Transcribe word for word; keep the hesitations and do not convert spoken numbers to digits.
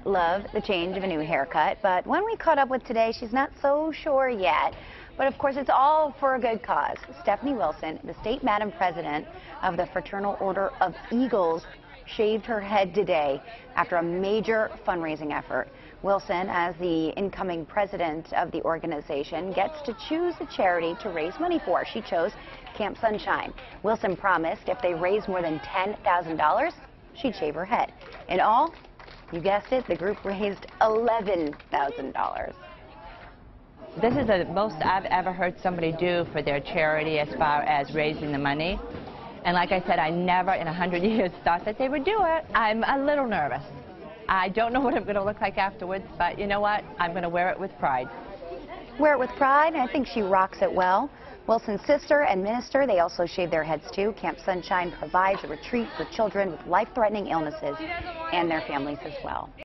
love the change of a new haircut, but when we caught up with today, she's not so sure yet. But of course, it's all for a good cause. Stephanie Wilson, the state Madam President of the Fraternal Order of Eagles, shaved her head today after a major fundraising effort. Wilson, as the incoming president of the organization, gets to choose a charity to raise money for. She chose Camp Sunshine. Wilson promised if they raise more than ten thousand dollars, she'd shave her head. In all, you guessed it, the group raised eleven thousand dollars. This is the most I've ever heard somebody do for their charity as far as raising the money. And like I said, I never in a hundred years thought that they would do it. I'm a little nervous. I don't know what I'm going to look like afterwards, but you know what? I'm going to wear it with pride. Wear it with pride, and I think she rocks it well. Wilson's sister and minister, they also shave their heads too. Camp Sunshine provides a retreat for children with life-threatening illnesses and their families as well.